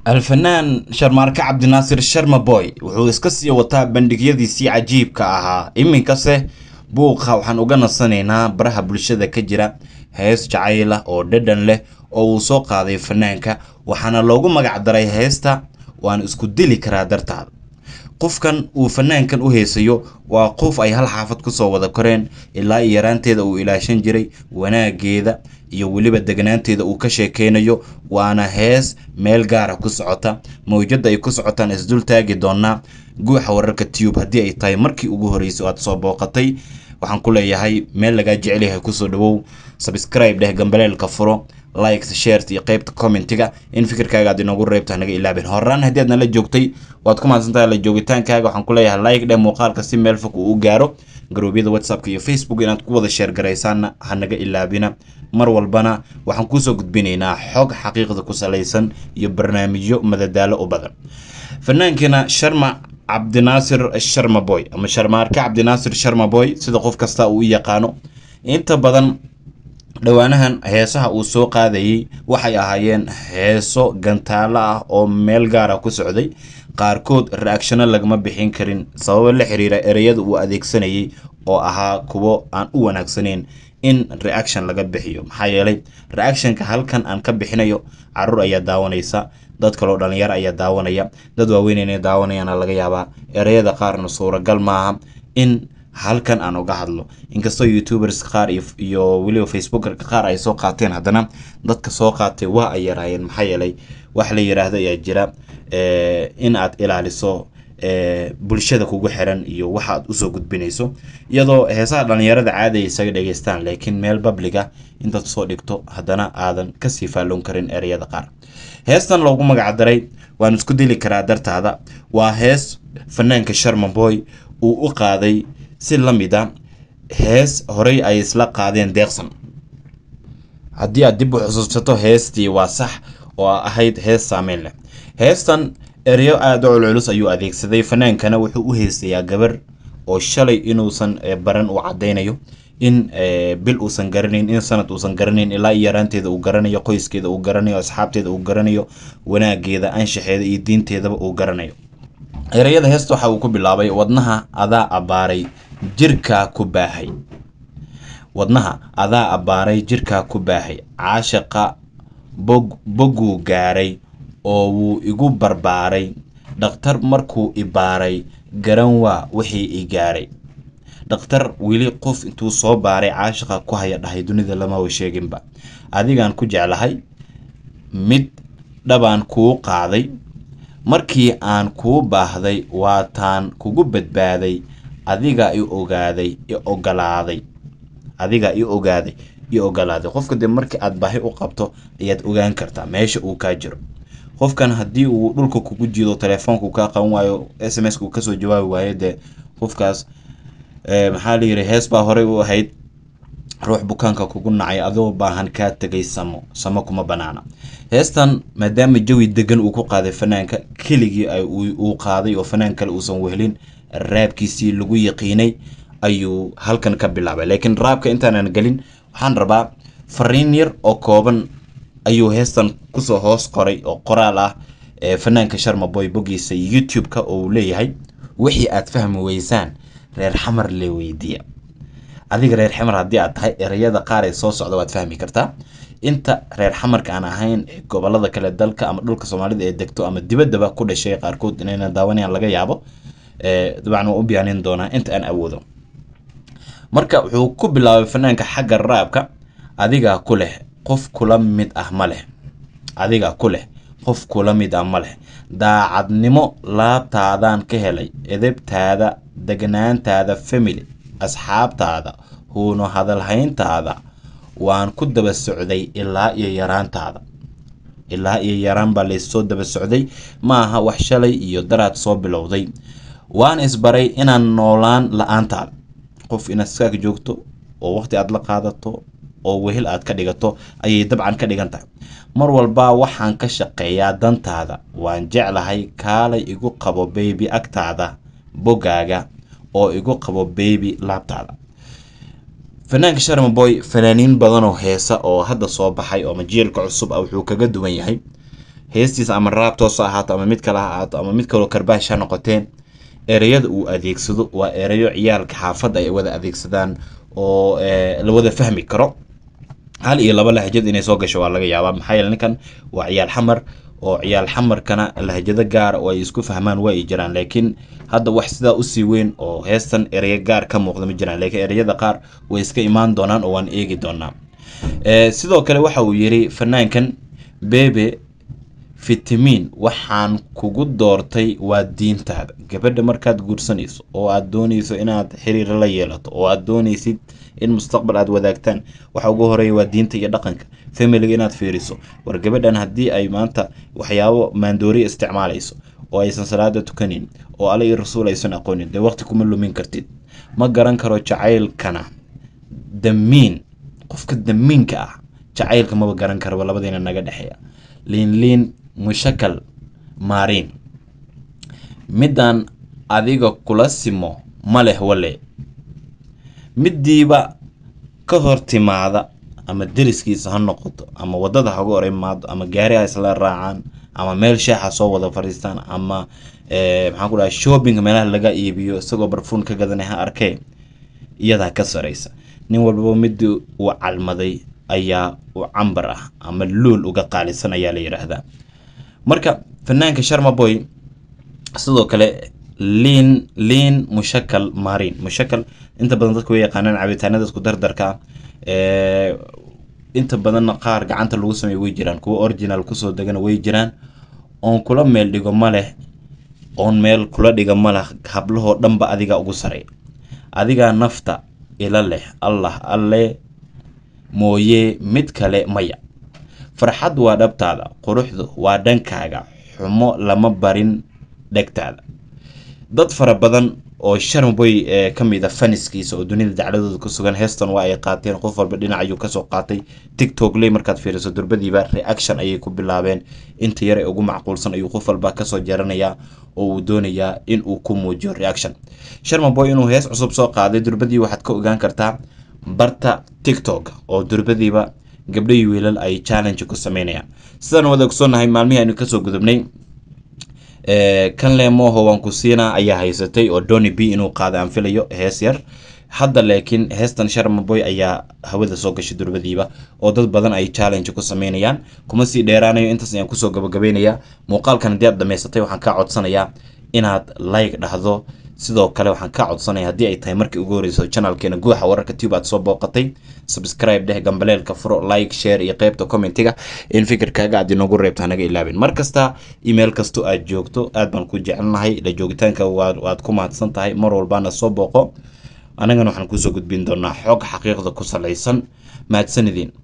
الفنان شرماركة عبد الناصر الشرما بوي wuxuu iska sii wataa bandhigyadiisii cajiibka ahaa iminkase buuqa waxaan uga nasanaynaa baraha bulshada ka jira hees jacayl ah oo dhadhan leh oo uu soo qaaday fanaanka waxaana loogu magac daray heesta waan isku dili karaa dartaada qofkan uu fanaankan u heesayo waa qof ay hal xaafad ku soo wada koreen ilaa yaraanteeda uu ilaashan jiray wanaageeda iyo waliba degnaanteeda uu ka sheekeynayo waana hees meel gaar ah ku socota mawjada ay ku socotaan isdul taagi doonaa guuxa wararka tube haddii ay tahay markii ugu horeysay aad soo booqatay waxaan ku leeyahay meel laga jecel yahay ku soo dhawow subscribe dheh gambaleelka furo like share iyo qaybta commentiga in fikirkaaga aad inoogu reebto naga ilaabin horaan haddii aad nala joogtay waad ku mahadsantahay la joogitaankaaga waxaan ku leeyahay like dheh muuqaalka si meel fog uu gaaro garoobiyada whatsapp iyo facebook inaad ku wada share garaysaana ha naga ilaabina mar walbana waxaan ku soo gudbinaynaa xog xaqiiqda ku salaysan iyo barnaamijyo madadaalo u badan fannaankina Sharma عبد الناصر الشرما بوي أما شرماركة عبد الناصر الشرما بوي سيدا قف كستا ويقانو انت بدن دوانهن هيساها وسوق هذه وحي اهايين هيسو غنتالا او ميلغارا كسعودي قاركود رياكشن لغما بixin karin sabab la xiriira ereyada uu adeegsanayay oo ahaa kuwo aan u wanaagsaneyn in reaction laga bixiyo maxaa yeelay reactionka halkan aan ka bixinayo carruur ayaa daawanaysa dad kale oo dhalinyar ayaa daawanaya dad waaweyn inay daawanayaan laga yaabaa ereyada qaarna suuragal maaha in halkan aan uga hadlo inkastoo youtubers qaar iyo waliba facebooker qaar ay soo qaateen haddana dadka soo qaatay waa ay yaraayeen maxaa yeelay wax la yiraahdo ayaa jira in aad ilaaliso bulshada kugu xiran iyo waxa aad u soo gudbinayso iyadoo heesaha dhalinyarada caadi ay isaga dhageystaan laakiin meel public ah intaad soo dhigto haddana aadan ka sii faalloon karin ereyada qaar heestan loogu magac daray waan isku dili karaa dartaada waa hees fanaanka Sharma Boy uu u qaaday si lamida hees horey ay isla qaadeen deeqsan haddii aad dib u xusuusato heestii waa sax oo ahayd hees saameyn leh heestan ereyo aad u culculus ayuu adeegsaday fanaankana wuxuu u heesayaa gabar oo shalay inuusan baran u cadeynayo in bil uusan garanayn in sanad uusan garanayn ilaa yaraanteeda uu garanayo qoyskeeda uu garanayo asxaabteeda uu garanayo wanaageeda anshaxeeda iyo diinteedaba uu garanayo ereyada heesta waxa uu ku bilaabay wadnaha adaa abaaray jirka ku baahay wadnaha adaa abaaray jirka ku baahay caashaqa bogu gaaray oo wuu igu barbaaray dhakhtar markuu ibaaray garan waa wixii i gaaray dhakhtar wili qof intuu soo baaray caashaqa ku haya dhahay dunida lama way sheeginba adigaan ku jeclahay mid dhabaan kuu qaaday markii aan kuu baahday waataan kugu badbaaday adiga i ogaaday i ogolaaday adiga i ogaaday i ogolaaday qofka de markii aad baahi u qabto ayaad ogaan kartaa meesha uu ka jiro qofkan haddii uu dhulka kugu jiido telefoonku ka qaban waayo SMS-ku ka soo jawaabi waayo de qofkaas maxaa la yiri hees baa horey u ahayd ruux bukaanka kugu nacay adoo baahan ka tagay samo kuma banaana heestan maadaama jawi degan uu ku qaaday fanaanka keligii ay uu qaaday oo fanaan kale uusan wehelin raabkiisii lagu yaqiinay ayuu halkan ka bilaabay laakiin raabka intaan galin waxaan rabaa fariin yar oo kooban ayuu heestan ku soo hoos qoray oo qoraal ah fanaanka Sharma Boy bogiisa YouTube-ka oo leeyahay wixii aad fahmi weysaan reer xamar le weydiya adiga reer xamar haddii aad tahay ereyada qaar ee soo socda waad fahmi kartaa inta reer xamarka aan ahayn gobolada kale dalka ama dhulka Soomaalida ee degto ama dibadaba ku dhashay qaarkood inay daawanayaan laga yaabo dabcan u biyaanin doona inta aan awoodo marka wuxuu ku bilaabay fanaanka xagga raabka adiga ku leh qof kula mid ah ma leh adiga ku leh qof kula mid ah ma leh daacadnimo laabtaadan ka helay edebtaada degnaantaada family asxaabtaada huuno hadalhayntaada waan ku daba socday ilaa iyo yaraan baa laysoo daba socday maaha wax shalay iyo daraad soo bilowday waan isbaray inaan noolaan la'aantaada qof inaad iskaga joogto oo waqti aad la qaadato oo wehel aad ka dhigato ayay dabcan ka dhigan tahay mar walba waxaan ka shaqeeyaa dantaada waan jeclahay kaalay igu qabo baby agtaada bogaaga oo igu qabo baby laabtaada fanaanka Sharma Boy fanaaniin badan oo heesa oo hadda soo baxay oo majiilka cusub wuxuu kaga duwan yahay heestiis ama raab toos ha ahaato ama mid kale ha ahaato ama mid kaloo karbaash ha noqoteen, ereyada uu adeegsado waa ereyo ciyaalka xaafadda ay wada adeegsadaan oo la wada fahmi karo. hal iyo laba lahjad inay soo gasho waa laga yaabaa, maxaa yeelay ninkan waa ciyaal xamar oo ciyaal xamarkana lahjado gaar oo ay isku fahmaan waa ay jiraan, laakiin hadda wax sidaa usii weyn oo heestan ereyo gaar ka muuqda ma jiraan, laakiin ereyada qaar way iska imaan doonaan oo waan eegi doonaa. sidoo kale waxa uu yiri fanaankan bebe fitamiin waxaan kugu doortay waa diintaada. gabadha markaad guursanayso oo aad doonayso inaad xiriir la yeelato oo aad doonaysid in mustaqbal aad wadaagtaan, waxa ugu horeeya waa diinta iyo dhaqanka family inaad fiiriso. war gabadhan haddii ay maanta waxyaabo maandoori isticmaalayso oo aysan salaada tukanin oo alla iyo rasuul aysan aqoonin, dee waqti kuma lumin kartid. ma garan karo jacaylkana damiin, qofka damiinka ah jacaylka maba garan karo, labadiina naga dhexeeya. liin mushakal maarin midaan adiga kula simo ma leh wale, midiiba ka hor timaada ama deriskiisa ha noqoto ama wadada ha uga hor imaado ama gaari ha isla raacaan ama meel shaaxa soo wada fadhiistaan ama maxaan ku dhahay shopping meelaha laga iibiyo isagoo barfuun ka gadanay ha arkee, iyadaa ka sareysa. nin walbaba midii uu calmaday ayaa u cambar ah ama luul uga qaalisan ayaa la yiraahdaa. marka fanaanka Sharma Boy sidoo kale liin mushakal maarin, mushakal inta badan dadku way yaqaanaan cabitaanada isku dardarka inta badan qaar gacanta lagu sameeyo way jiraan, kuwa original kusoo degana way jiraan. oon kula meel dhigo ma leh, oon meel kula dhiga ma leh, hablahoo dhanba adiga ugu saray, adiga nafta ila leh allah alle mooye mid kale maya. farxad waa dhabtaada, quruxdu waa dhankaaga, xumo lama barin dhegtaada. dad fara badan oo Sharma Boy ka mid ah faniskiisa oo dunida dacladooda ku sugan heestan waa ay qaateen, qof walba dhinac ayuu ka soo qaatay. TikTok lay markaad fiiriso durbadiiba reaction ayay ku bilaabeen, inta yar ee ugu macquulsan ayuu qof walba ka soo jeeranayaa oo uu doonayaa in uu ku muujiyo reaction. Sharma Boy inuu hees cusub soo qaaday durbadii waxaad ka ogaan kartaa barta TikTok oo durbadiiba gabdho iyo wiilal ay challenge ku sameynayaan. sidaan wada ogsoonahay maalmihii aynu kasoo gudubnay kan leemoho waan ku siinaa ayaa haysatay oo Donny B inuu qaado aan filayo hees yar. hadda laakiin heestan Sharma Boy ayaa hawada soo gashay durbadiiba oo dad badan ay challenge ku sameynayaan. kuma sii dheeraanayo, intaas ayaan kusoo gabagabeynayaa muuqaalkan. haddii aad dhamaysatay waxaan kaa codsanayaa inaad like dhahdo, sidoo kale waxaan ka codsanaya haddii ay tahay markii ugu horeyso channelkeena Guuxa Wararka Tube aad soo booqatay, subscribe dheh, gambaleelka furo, like, share iyo qaybta commentiga in fikirkaaga aad inoogu reebto hanaga ilaabin. markasta email kasto aad joogto aad baan ku jecelnahay, la joogitaanka waad ku mahadsan tahay, mar walbaana soo booqo, anagana waxaan kusoo gudbin doonaa xog xaqiiqda ku salaysan. mahadsanidin.